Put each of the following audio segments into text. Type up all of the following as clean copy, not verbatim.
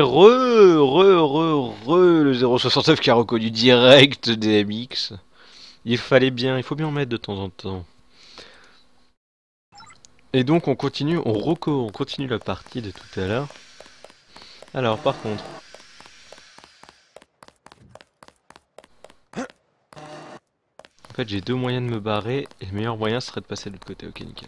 Le 069 qui a reconnu direct DMX. Il faut bien en mettre de temps en temps. Et donc on continue, on continue la partie de tout à l'heure. Alors par contre... En fait j'ai deux moyens de me barrer, et le meilleur moyen serait de passer de l'autre côté, ok nickel.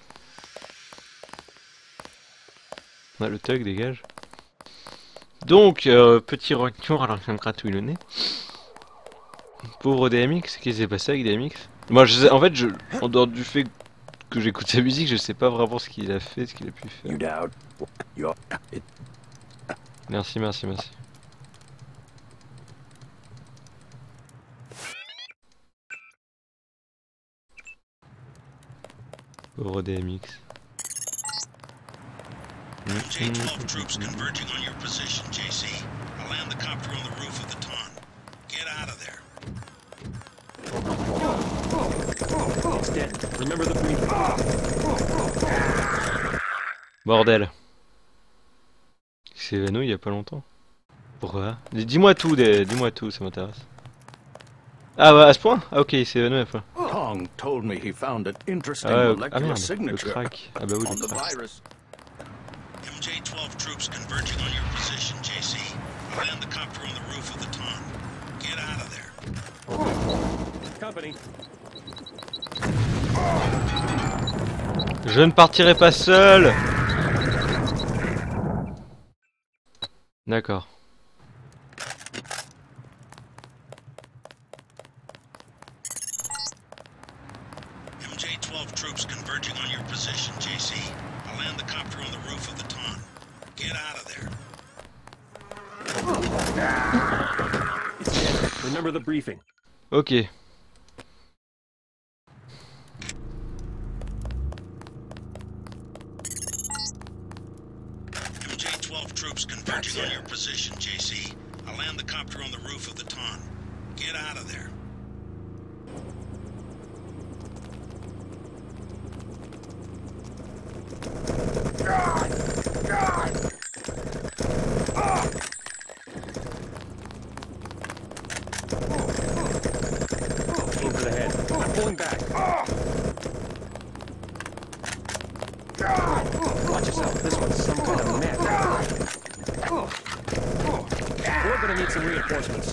Ah, le tug dégage. Donc, petit retour alors qu'il me gratouille le nez. Pauvre DMX, qu'est-ce qui s'est passé avec DMX? Moi, en fait, en dehors du fait que j'écoute sa musique, je sais pas vraiment ce qu'il a fait, ce qu'il a pu faire. Merci, merci, merci. Pauvre DMX. J-12 troops converging on your position, JC. I'll land the copter on the roof of the Ton. Get out of there. It's dead. Remember the briefing. Bordel. Il s'est évanoui il y a pas longtemps. Pourquoi? Dis-moi tout, dis-moi tout, ça m'intéresse. Ah bah à ce point? Ah ok, il s'est évanoui à la fin. Tong told me he found an interesting Ah molecular merde, le signature crack. Ah bah oui, on le the crack. virus. MJ-12 troops converging on your position, JC. I'll land the copter on the roof of the Ton. Get out of there. Company. Je ne partirai pas seul. D'accord. MJ-12 troops converging on your position, JC. I'll land the copter on the roof of the Ton. Get out of there. It's dead. Remember the briefing. Ok. MJ-12 troops converging on your position, JC. I'll land the copter on the roof of the Ton. Get out of there. Over the head. I'm pulling back. Watch yourself. This one's some kind of net. We're gonna need some reinforcements.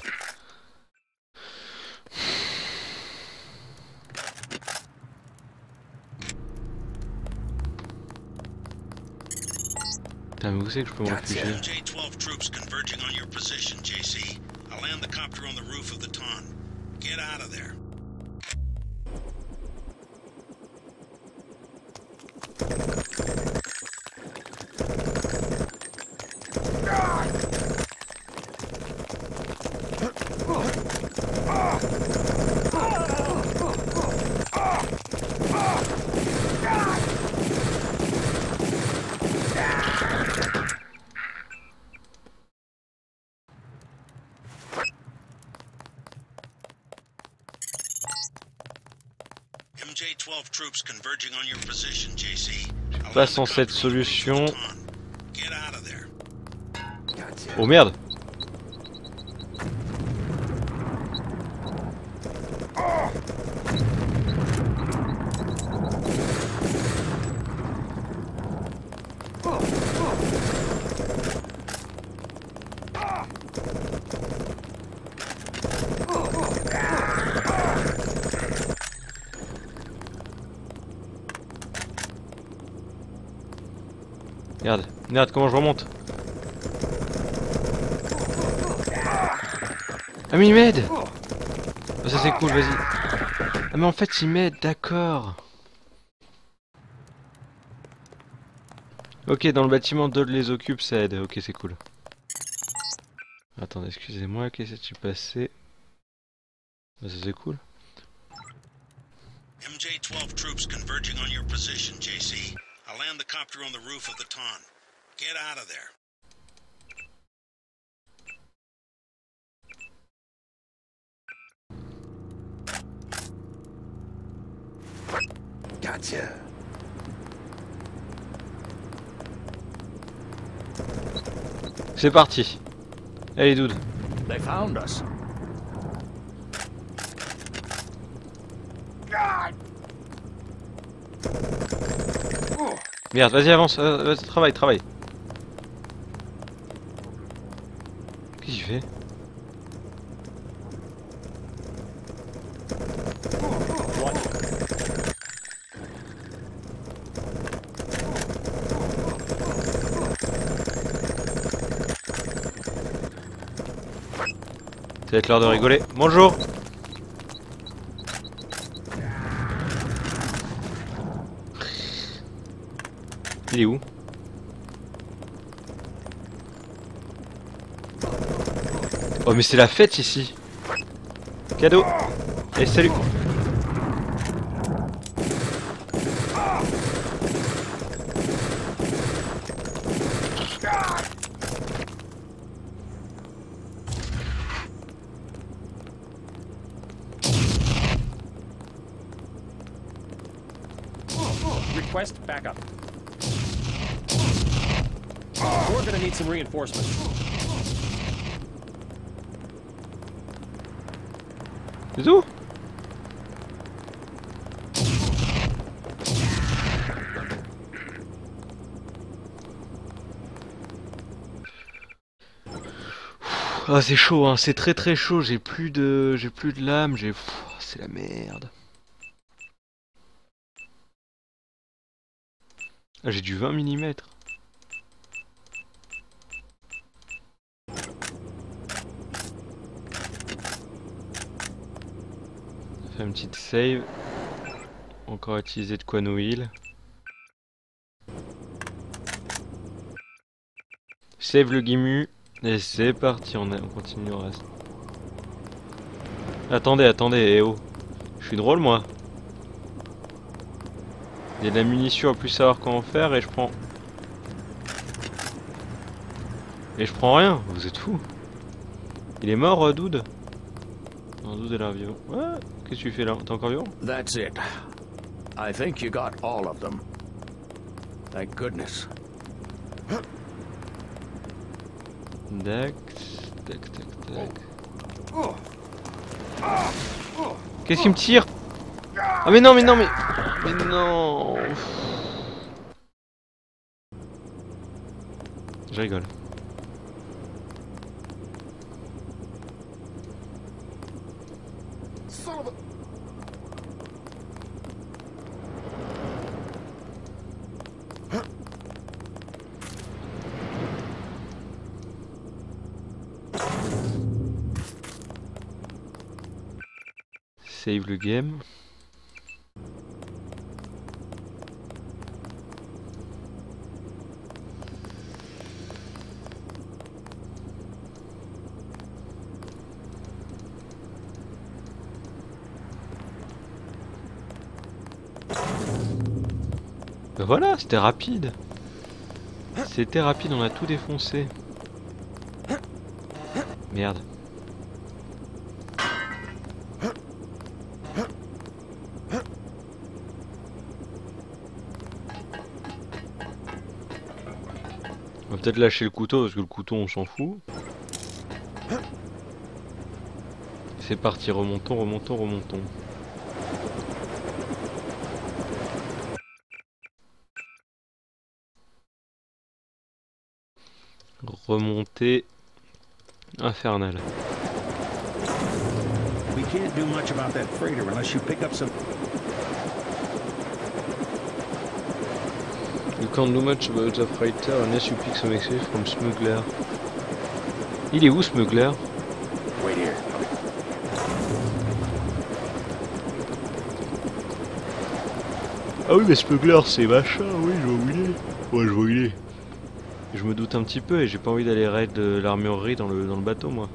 Putain, mais où c'est que je peux me réfugier? MJ-12 troops converging on your position, JC. I'll land the copter on the roof of the Ton. Get out of there. MJ-12 troops converging on your position, JC. Pas sans cette solution. Get out of there. Oh merde! Merde, merde, comment je remonte? Ah mais il m'aide! Oh, ça c'est cool, vas-y. Ah mais en fait il m'aide, d'accord. Ok, dans le bâtiment, Dodd les occupe, ça aide. Ok, c'est cool. Attendez, excusez-moi, qu'est-ce qui s'est passé? Bah, ça c'est cool. MJ-12 troops converging on your position, JC. I'll land the copter on the roof of the Ton. Get out of there. Gotcha. C'est parti. Allez, dude. They found us. Merde, vas-y, avance. Vas-y, travaille, travaille. Qu'est-ce qu'il fait? Ça va être l'heure de rigoler. Bonjour. Il est où? Oh mais c'est la fête ici. Cadeau. Et salut. Request backup. We're gonna need some reinforcements. C'est tout? Ah c'est chaud hein, c'est très très chaud, j'ai plus de lame, c'est la merde. Ah, j'ai du 20 mm. Faire une petite save. Encore utiliser de quoi no heal. Save le Gimu. Et c'est parti, on continue le reste. Attendez, attendez, eh oh. Je suis drôle moi. Il y a de la munition à plus savoir comment faire et je prends... Et je prends rien, vous êtes fous. Il est mort, Dude? Non, Dude est là, vivant. Ouais, qu'est-ce que tu fais là? T'es encore vivant? That's it. I think you got all of them. Thank goodness. Tac, tac, tac, tac. Qu'est-ce qu'il me tire? Ah mais non, mais non, mais... Mais non. Je rigole. Save le game. Ben voilà, c'était rapide. C'était rapide, on a tout défoncé. Merde. On va peut-être lâcher le couteau parce que le couteau on s'en fout. C'est parti, remontons, remontons, remontons. Remontée infernale. We can't do much about that freighter unless you pick up some... You can't do much about the freighter unless you pick some exit from smuggler. Il est où, smuggler? Wait here. Ah oui, mais smuggler, c'est machin, oui, je vois où il est. Ouais, je vois où il est. Je me doute un petit peu et j'ai pas envie d'aller raid l'armurerie dans le bateau, moi.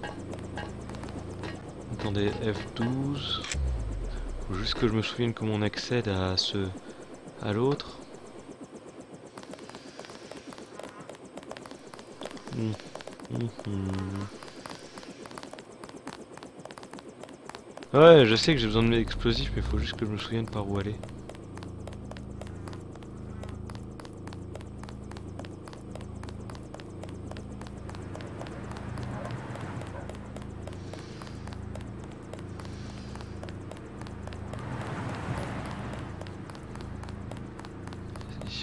Attendez, F12. Faut juste que je me souvienne comment on accède à l'autre. Ouais, je sais que j'ai besoin de mes explosifs, mais il faut juste que je me souvienne par où aller.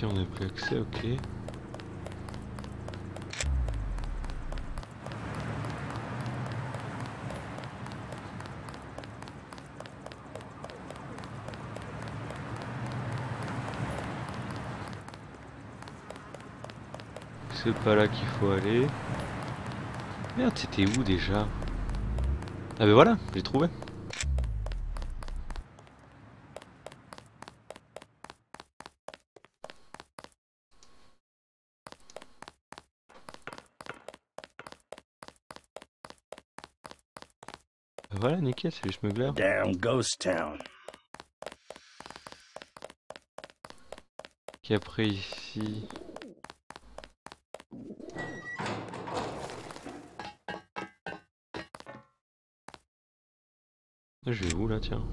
Ici on n'a plus accès, ok. C'est pas là qu'il faut aller. Merde, c'était où déjà? Ah ben voilà, j'ai trouvé. Voilà, nickel, c'est le smuggler. Damn ghost town. Qui après ici. Je vais où là, tiens?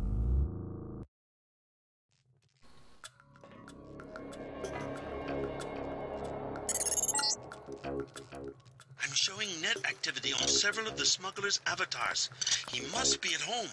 I'm showing net activity on several of the smuggler's avatars. He must be at home.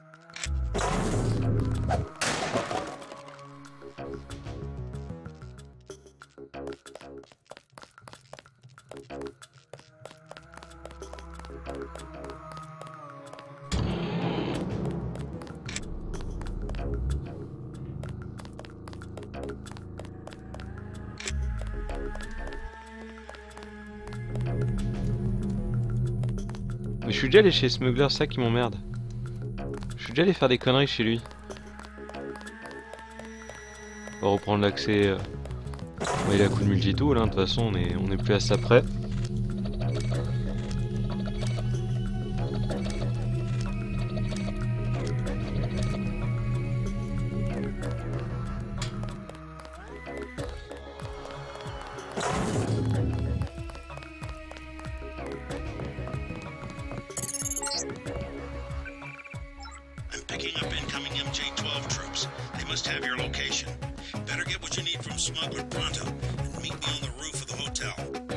Mais je suis déjà allé chez Smuggler, ça qui m'emmerde. Je suis déjà allé faire des conneries chez lui. On va reprendre l'accès. Ouais, il a coup de multitool, là, de toute façon on est plus à ça près. I'm picking up incoming MJ-12 troops. They must have your location. Better get what you need from Smuggler pronto and meet me on the roof of the hotel.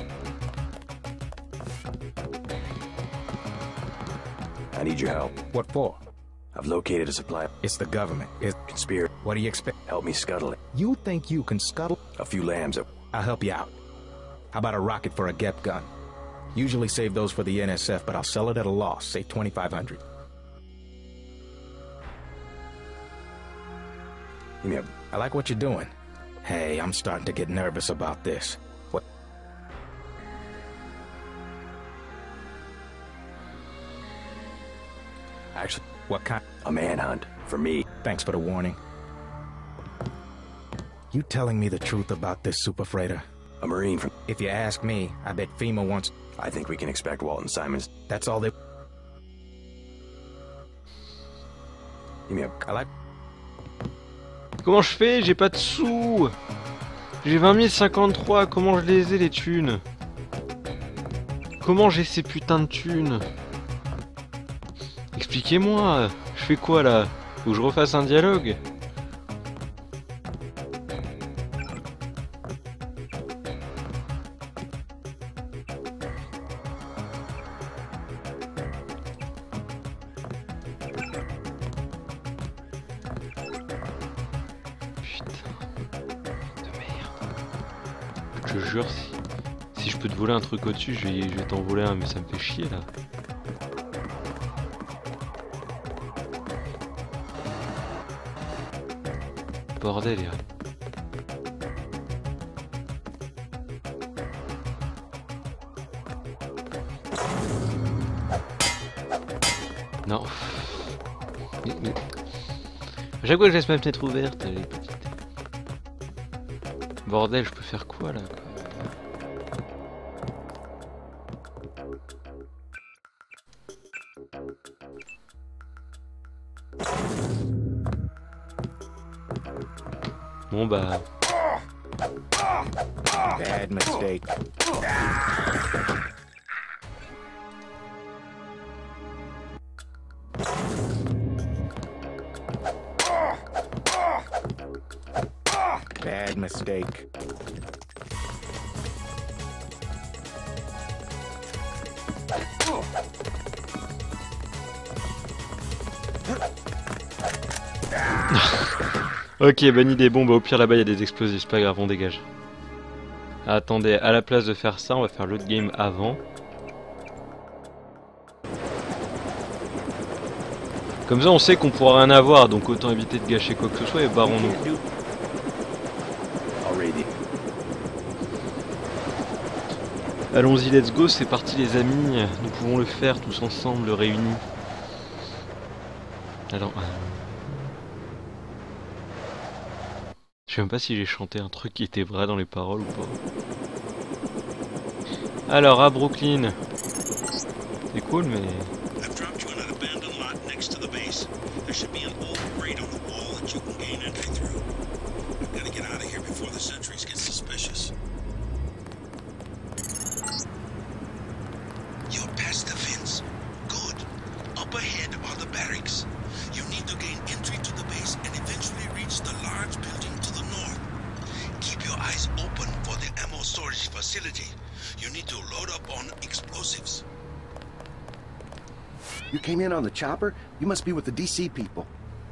I need your help. What for? I've located a supply. It's the government. It's Conspiracy. what do you expect? Help me scuttle it. You think you can scuttle? A few lambs. I'll help you out. How about a rocket for a GEP gun? Usually save those for the NSF, but I'll sell it at a loss, say 2,500. Give me a... I like what you're doing. Hey, I'm starting to get nervous about this. What? Actually, What kind? a manhunt. For me. Thanks for the warning. You telling me the truth about this super freighter? A Marine from... If you ask me, I bet FEMA wants... I think we can expect Walton Simons. That's all they... Give me a... I like... Comment je fais? J'ai pas de sous. J'ai 20 053, comment je les ai les thunes? Comment j'ai ces putains de thunes? Expliquez-moi, je fais quoi là? Faut que je refasse un dialogue? Je te jure, si je peux te voler un truc au-dessus, je vais t'en voler un, mais ça me fait chier là. Bordel, là. Non. Mais... À chaque fois que je laisse ma fenêtre ouverte, elle est petite. Bordel, je peux faire quoi là? Bon bah... Bad mistake. Bad mistake. Ok, bonne idée. Bon, bah au pire là-bas il y a des explosifs, c'est pas grave, on dégage. Attendez, à la place de faire ça, on va faire l'autre game avant. Comme ça on sait qu'on pourra rien avoir, donc autant éviter de gâcher quoi que ce soit et barrons-nous. Already. Allons-y, let's go, c'est parti les amis, nous pouvons le faire tous ensemble, réunis. Alors... Je sais même pas si j'ai chanté un truc qui était vrai dans les paroles ou pas. Alors, à Brooklyn. C'est cool, mais... I've dropped you in an abandoned lot next to the base. There should be an old grate on the wall that you can gain entry through. I've got to get out of here before the sentries get suspicious. You're past the fence. Good. Up ahead are the barracks. You need to gain entry to the base and eventually reach the large building to the north. Keep your eyes open for the ammo storage facility. You need to load up on explosives. You came in on the chopper? You must be with the DC people.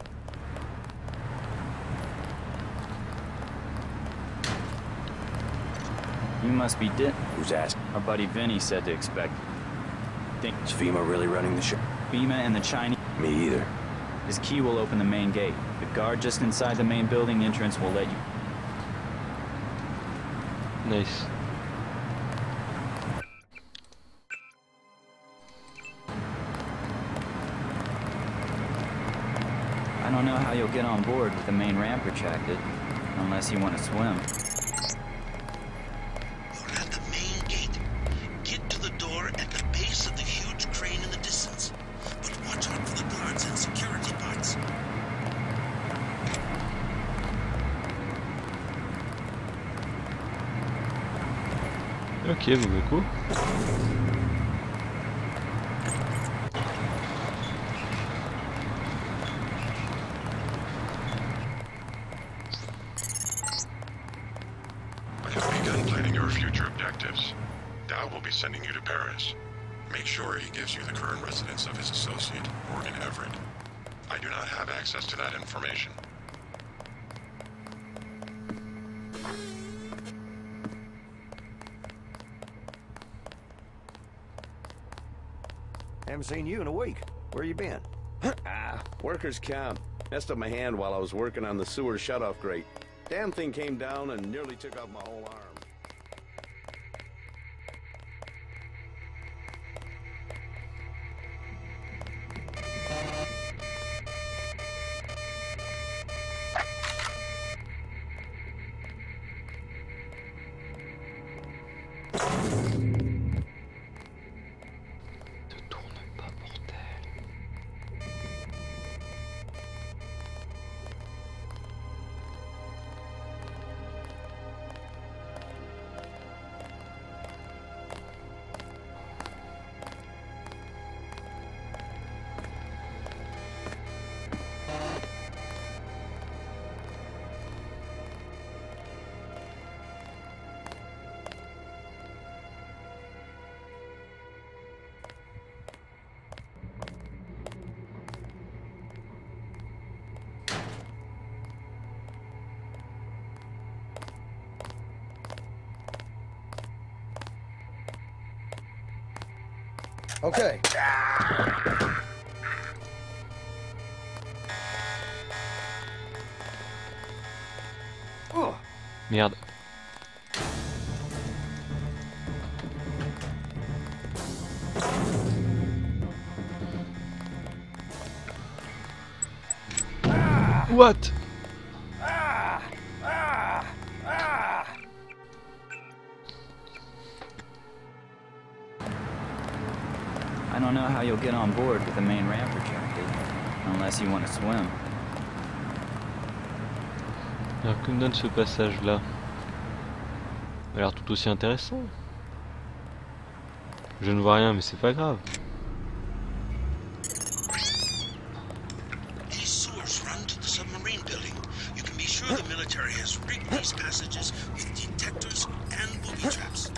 You must be Dit. Who's asking? Our buddy Vinny said to expect. Is FEMA really running the show? FEMA and the Chinese. Me either. His key will open the main gate. The guard just inside the main building entrance will let you. Nice. I don't know how you'll get on board with the main ramp retracted, unless you want to swim. You're at the main gate. Get to the door at the base of the huge crane in the distance. But watch out for the guards and security bots. Ok, bon bah cool. I have begun planning your future objectives. Dow will be sending you to Paris. Make sure he gives you the current residence of his associate, Morgan Everett. I do not have access to that information. Haven't seen you in a week. Where you been? Workers' camp. Messed up my hand while I was working on the sewer shutoff grate. Damn thing came down and nearly took off my whole arm. Te tourne pas, mortel. Okay. Merde. What? I don't know how you'll get on board with the main ramp retracted, unless you want to swim. Alors que me donne ce passage là? Il a l'air tout aussi intéressant. Je ne vois rien mais c'est pas grave. These sewers run to the submarine building. You can be sure the military has rigged these passages with detectors and booby traps.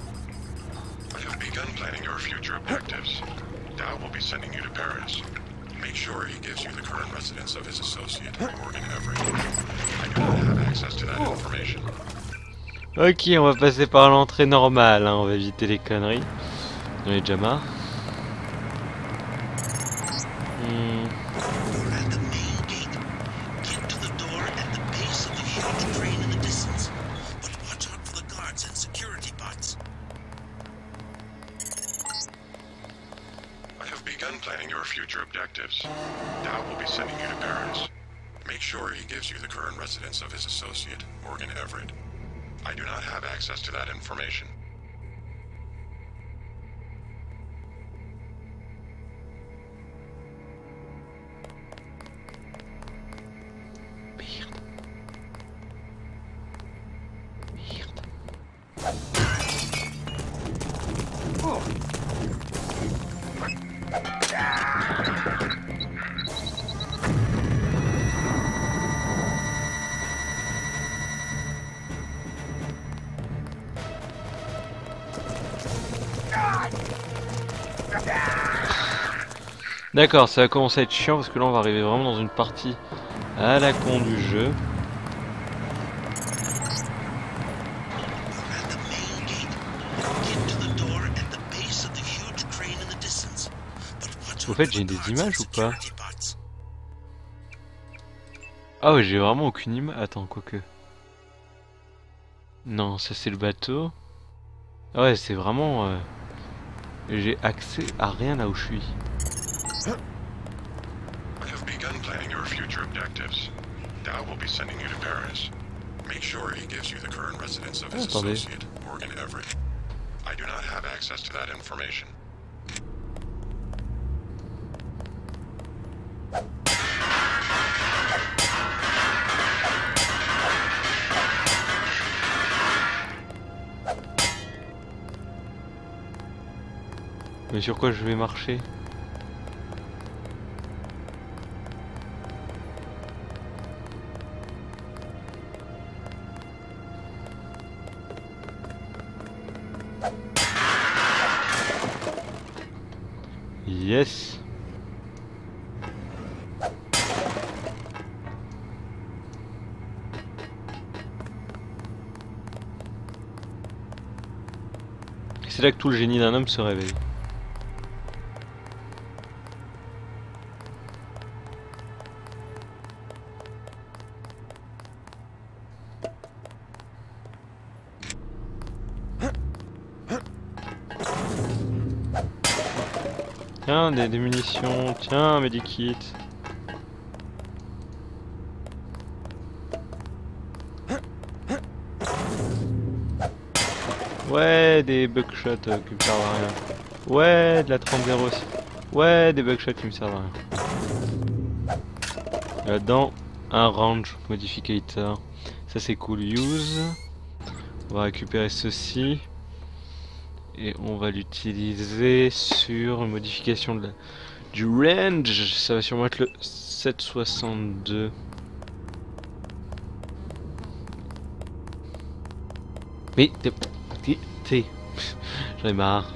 I have begun planning your future objectives. Dow will be sending you to Paris. Make sure he gives you the current residence of his associate, Morgan Everett. I do not have access to that information. Ok, on va passer par l'entrée normale, hein, on va éviter les conneries. J'en ai déjà marre. We're at the main gate. Get to the door at the base of the huge crane in the distance. But watch out for the guards and security bots. I have begun planning your future objectives. Dow will be sending you to Paris. Make sure he gives you the current residence of his associate, Morgan Everett. I do not have access to that information. D'accord, ça va commencer à être chiant parce que là on va arriver vraiment dans une partie à la con du jeu. Au fait, j'ai des images ou pas? Ah ouais, j'ai vraiment aucune image. Attends, quoique. Non, ça c'est le bateau. Ah ouais, c'est vraiment... J'ai accès à rien là où je suis. I have begun planning your future objectives. Dow will be sending you to Paris. Make sure he gives you the current residence of his associate, Morgan Everett. I do not have access to that information. Mais sur quoi je vais marcher? Yes. C'est là que tout le génie d'un homme se réveille. Tiens, des munitions, tiens, un medikit. Ouais, des buckshots qui me servent à rien. Ouais, de la 30-0 aussi. Ouais, des buckshots qui me servent à rien. Là-dedans, un range modificator. Ça c'est cool, use. On va récupérer ceci. Et on va l'utiliser sur une modification de du range. Ça va sûrement être le 762. Mais t'es j'en ai marre.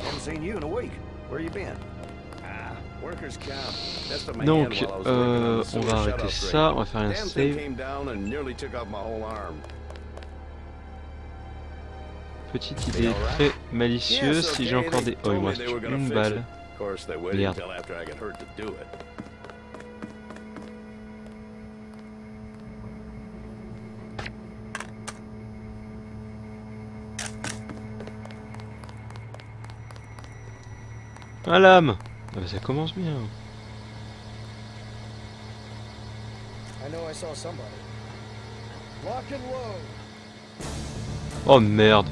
Donc on va arrêter ça, on va faire un save. Petite idée très malicieuse, si j'ai encore des... Oh, il me reste une balle. Merde. Un lame. Ah bah ça commence bien. Oh merde.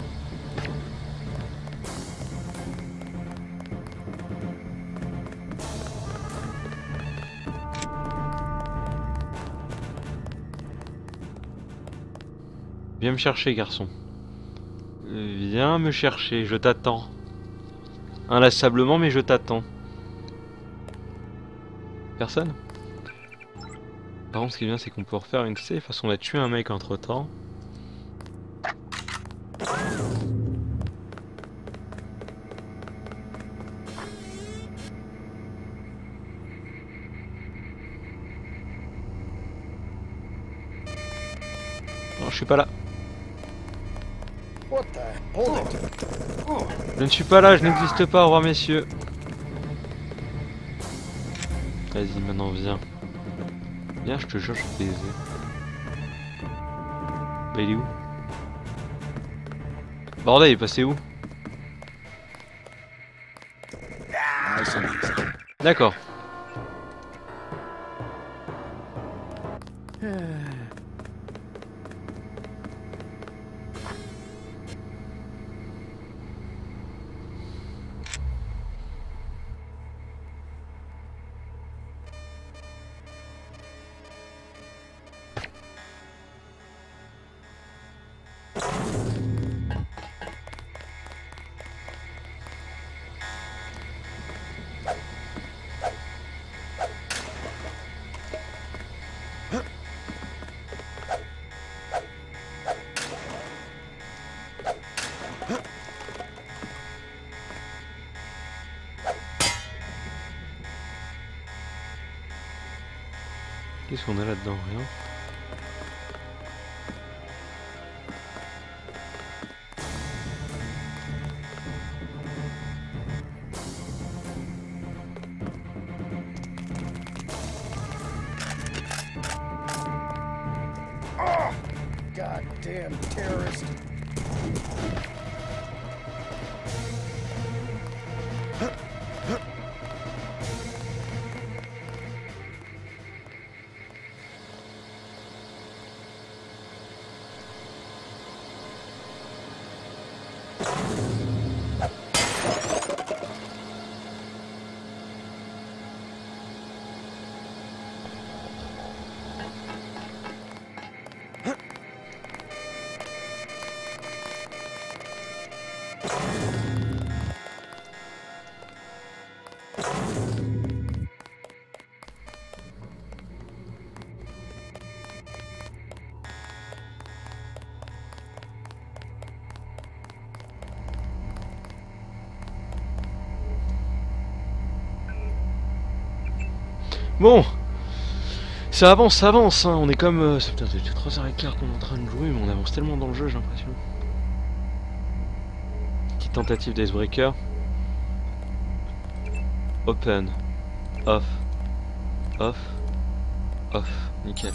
Viens me chercher, garçon. Viens me chercher, je t'attends. Inlassablement, mais je t'attends. Personne? Par contre, ce qui est bien, c'est qu'on peut refaire une save. De toute façon, on a tué un mec entre temps. je suis pas là. What the? Hold it. Je ne suis pas là, je n'existe pas, au revoir messieurs. Vas-y, maintenant viens. Viens, je te jure, je vais te baiser. Bah il est où? Bordel, il est passé où? D'accord. Qu'est-ce qu'on a là-dedans? Rien. Oh, goddamn terrorist. Bon, ça avance, hein. On est comme... c'est peut-être 3h15 qu'on est en train de jouer, mais on avance tellement dans le jeu, j'ai l'impression. Petite tentative d'icebreaker. Open. Off. Off. Off. Nickel.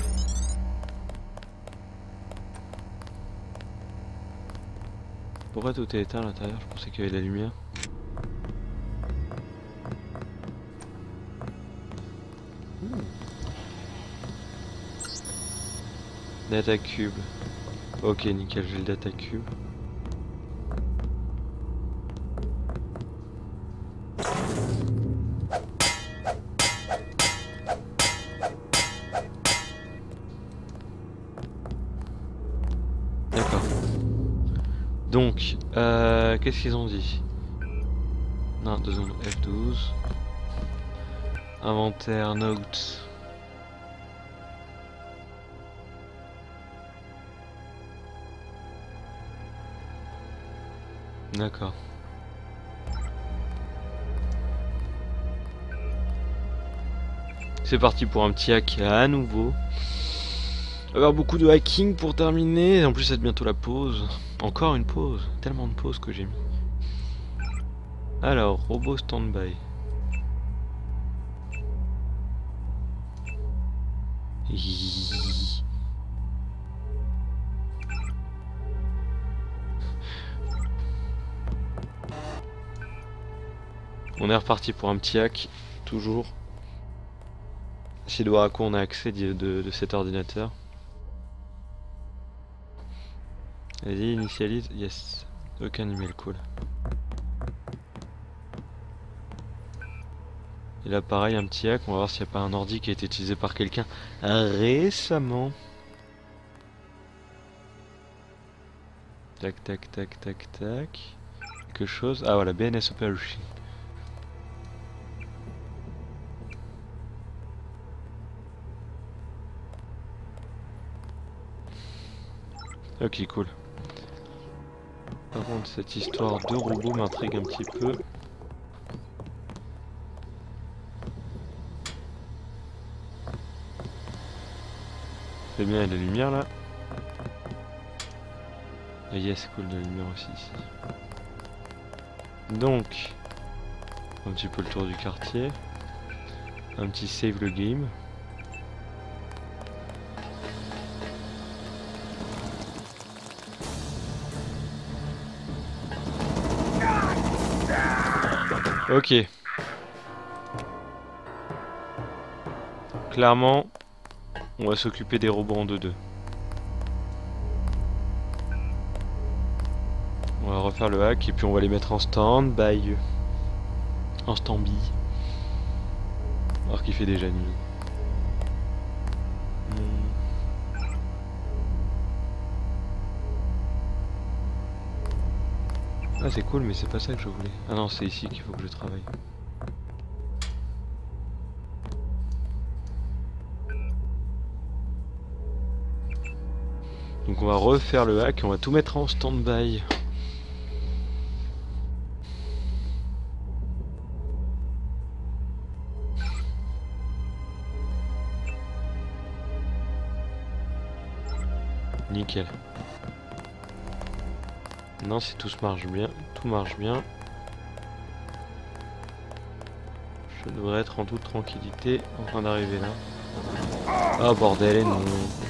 Pourquoi tout est éteint à l'intérieur? Je pensais qu'il y avait de la lumière. Data cube. Ok, nickel, j'ai le data cube. D'accord. Donc, qu'est-ce qu'ils ont dit? Non, 2 secondes, F12. Inventaire, notes. D'accord. C'est parti pour un petit hack à nouveau. Il va y avoir beaucoup de hacking pour terminer. En plus, c'est bientôt la pause. Encore une pause. Tellement de pauses que j'ai mis. Alors, robot standby. On est reparti pour un petit hack, toujours. Chez Doraco, on a accès de cet ordinateur. Vas-y, initialise. Yes. Aucun email, cool. Et là, pareil, un petit hack. On va voir s'il n'y a pas un ordi qui a été utilisé par quelqu'un récemment. Tac, tac, tac, tac, tac. Quelque chose. Ah voilà, BNS Operation. Ok, cool. Par contre, cette histoire de robot m'intrigue un petit peu. C'est bien, il y a la lumière là. Ah yes, cool, de la lumière aussi ici. Donc, un petit peu le tour du quartier. Un petit save le game. Ok. Clairement, on va s'occuper des robots en 2-2. On va refaire le hack et puis on va les mettre en stand-by. En stand-by. Alors qu'il fait déjà nuit. Ah c'est cool mais c'est pas ça que je voulais. Ah non c'est ici qu'il faut que je travaille. Donc on va refaire le hack et on va tout mettre en stand-by. Nickel. Non, si tout marche bien, tout marche bien. Je devrais être en toute tranquillité en train d'arriver là. Ah bordel, non.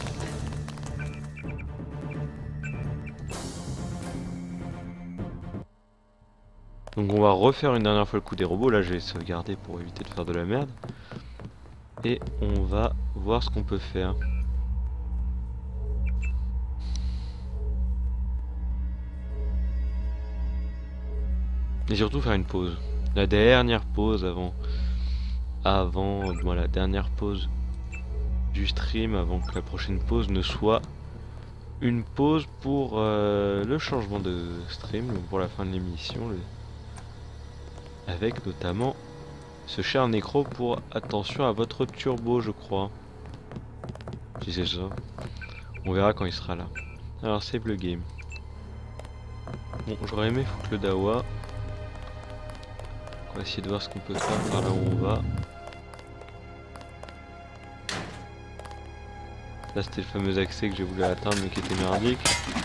Donc on va refaire une dernière fois le coup des robots. Là, je vais sauvegarder pour éviter de faire de la merde. Et on va voir ce qu'on peut faire. Et surtout faire une pause. La dernière pause avant la dernière pause du stream, avant que la prochaine pause ne soit une pause pour le changement de stream, donc pour la fin de l'émission, avec notamment ce cher Nécro pour attention à votre turbo, je crois. Si c'est ça. On verra quand il sera là. Alors save le game. Bon, j'aurais aimé foutre le Dawa. On va essayer de voir ce qu'on peut faire par là où on va. Là c'était le fameux accès que j'ai voulu atteindre mais qui était merdique.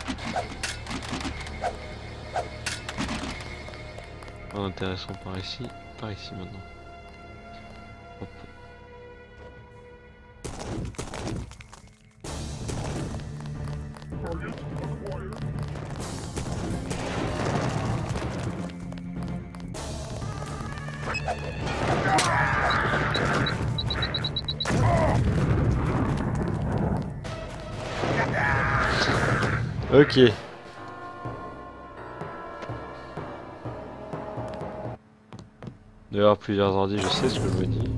Oh, intéressant par ici maintenant. Hop. Ok. D'ailleurs plusieurs ordi, je sais ce que je me dis.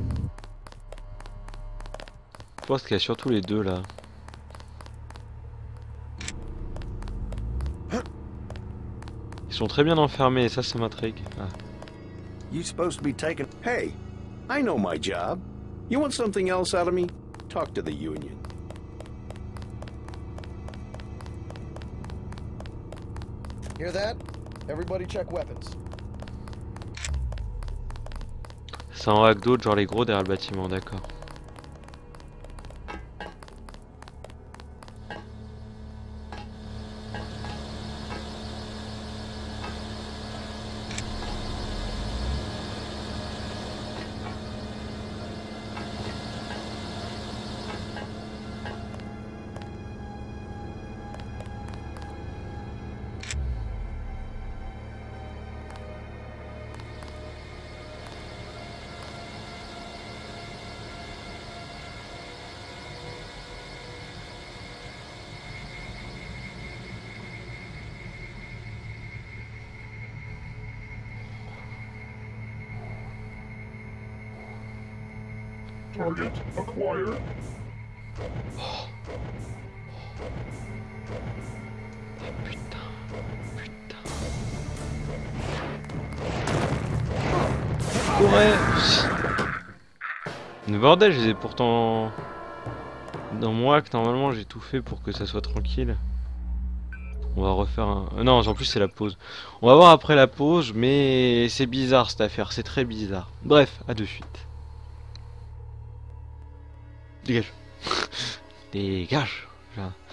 Je pense qu'il y a surtout les deux là. Ils sont très bien enfermés et ça m'intrigue. Ah. You supposed to be taking... Hey, I know my job. You want something else out of me? Talk to the union. Hear that? Everybody check weapons. C'est un hack d'autres, genre les gros derrière le bâtiment, d'accord. Target acquired. Ouais. Le bordel, je les ai pourtant dans moi que normalement j'ai tout fait pour que ça soit tranquille. On va refaire un... Non, en plus c'est la pause. On va voir après la pause, mais c'est bizarre cette affaire, c'est très bizarre. Bref, à de suite. Dégage. Dégage. Là.